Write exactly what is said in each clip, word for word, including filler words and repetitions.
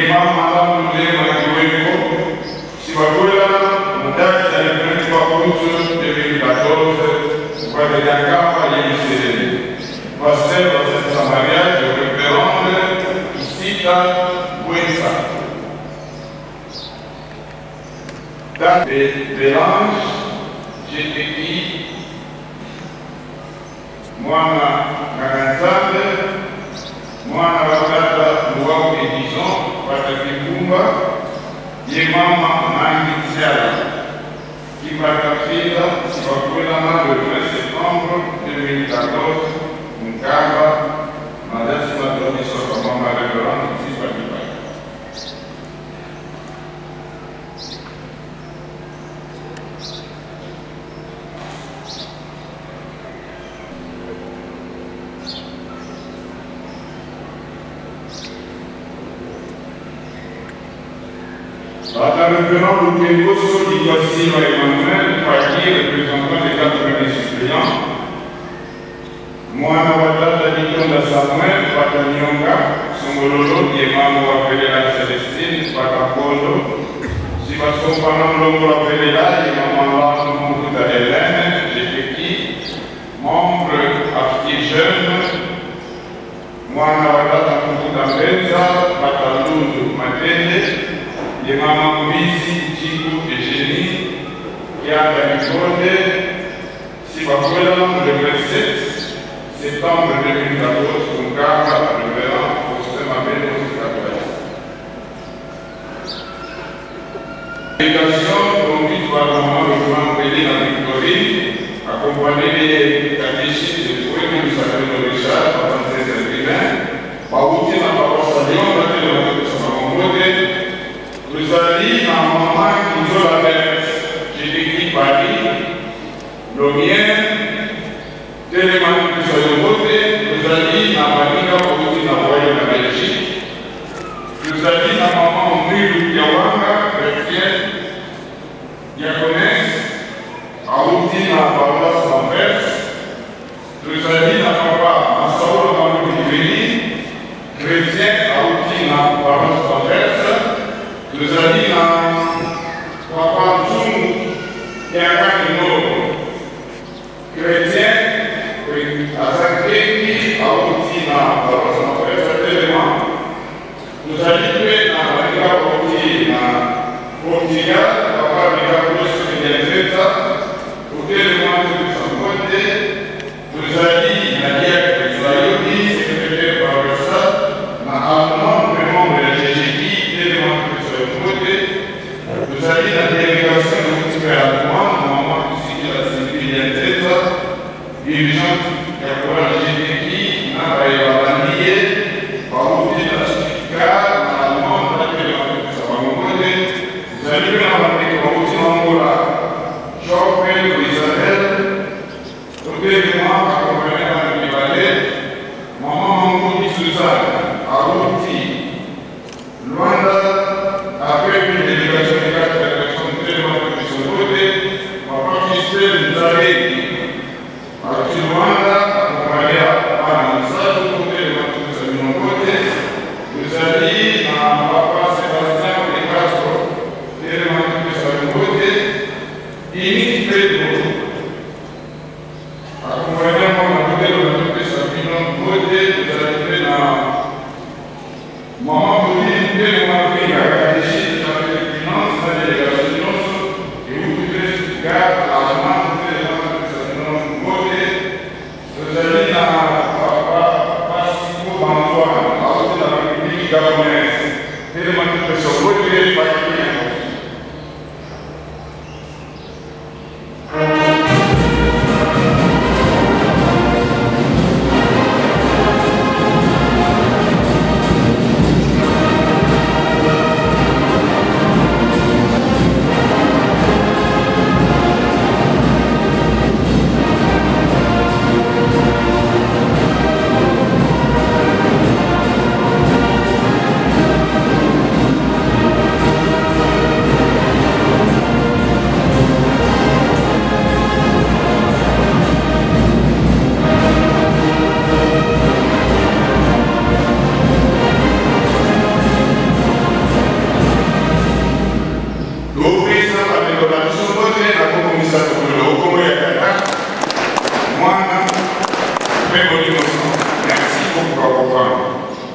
Imam Madame Moudé Makiweko, Sibakola, Moudaki, à le vingt-trois août deux mille quatorze, pour le Yakama et Yélissérénie. Pasteur dans cette Samaria, je représente Isita Bouensa. Dans les mélanges, j'ai écrit moi, Karanzande, moi, Wadata, Mouaou et Dison, Pataki Kumba, Yemama Nangiziala, qui m'a capté le vingt septembre deux mille quatorze, Nkaba, Madame Simatoni, Sotomama, révérende, ici, Patipa. Par référent au Kégoso d'Ivoici Emmanuel, Faki, représentant des quatre-vingts suppléants, Moana Wadata Nikonda Samuel, Patanyonga, Songololo, Yemamo Wapelera Célestine, Patapolo, Sivasson Panon Longo Wapelera, Yemamo Moukuta Hélène, Jefeki, membre Afti Jeune, Moana Wadata Moukuta Benza, Patalundu Matende, les mamans Misi, Djikou et Génie, qui a Nicole, Sibakola, le vingt-sept septembre deux mille quatorze, pour Kaba, le Véran, pour Stémabé, pour Stémabé. Délégation conduite par le moment le grand Pédé dans Victorie, accompagné des catéchistes de Poué, du Sacré de Richard, par Francais Saint-Guilain, par Outil dans la parole Salion, dans le monde de Saint-Mamoudé. Nous allons à un moment qui nous a fait, j'ai écrit Paris, le mien, télématique que soit de côté, nous allons à Manika pour aussi envoyer la Belgique. Nous allons à un moment Mulu Yawanga, chrétien, diaconesse, à Outi dans la paroisse d'Anvers. Nous allons à Papa Massaoula dans le Béni, chrétien, à Outi dans la paroisse d'Anvers. Nous allons à Papa Zoum, qui est un Nord, chrétien, à Saint-Kéki, à Outi, dans la paroisse d'Anvers, nous allons à Manika Outi, dans Portugal, Papa Manika Outi, qui est pour télémoin de son côté. Nous allons à Diak Zayodi, secrétaire par le Stade, dans Allemand, le membre de la G G I, télémoin de nous allons la délégation de l'Outil allemand, normalement ici qui a la civile dirigeante qui a pour la G D P, n'a pas évalué, par outil de la certificat, normalement, dans la délégation de Sabamonde, nous allons la par outil d'Angola, Jean-Pierre Isabelle, au télémoin accompagné par le Libanais, Maman Mangoudi Suzanne, à outil, Luanda, avec une délégation de quatre personnes tellement de son côté, va participer nous allons à Luanda, accompagné par Mansa, de côté de notre côté, nous allons à Papa Sébastien de Castro, tellement de son côté, Init Pedro, accompagné par la côté de notre côté, Sabino côté, nous allons à Maman Boudin, tellement de la Catéchiste, la finance, la délégation, et vous pouvez garder la demande de la côté. Nous allons à Passico Bantoine, à côté de la République gabonaise, tellement de son côté, pas de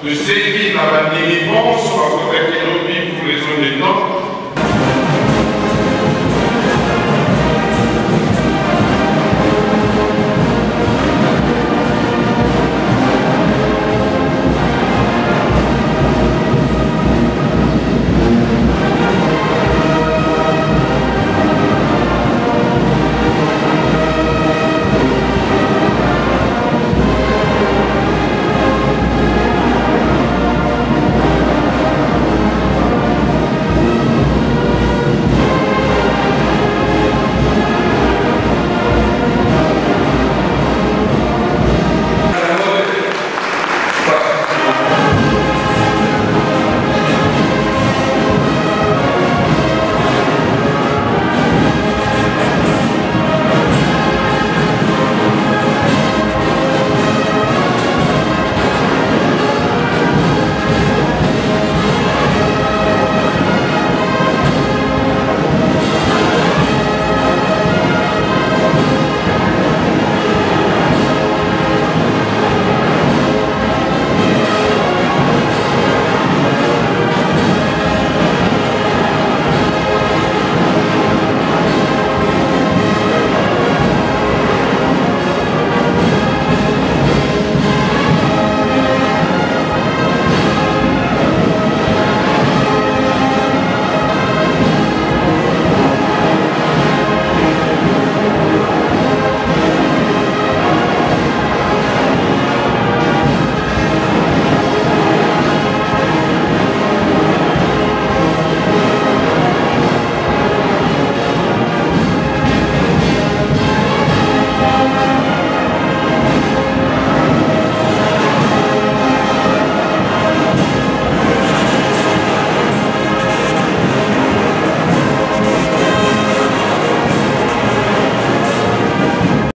tosengi na bandimi bonso bakotakelo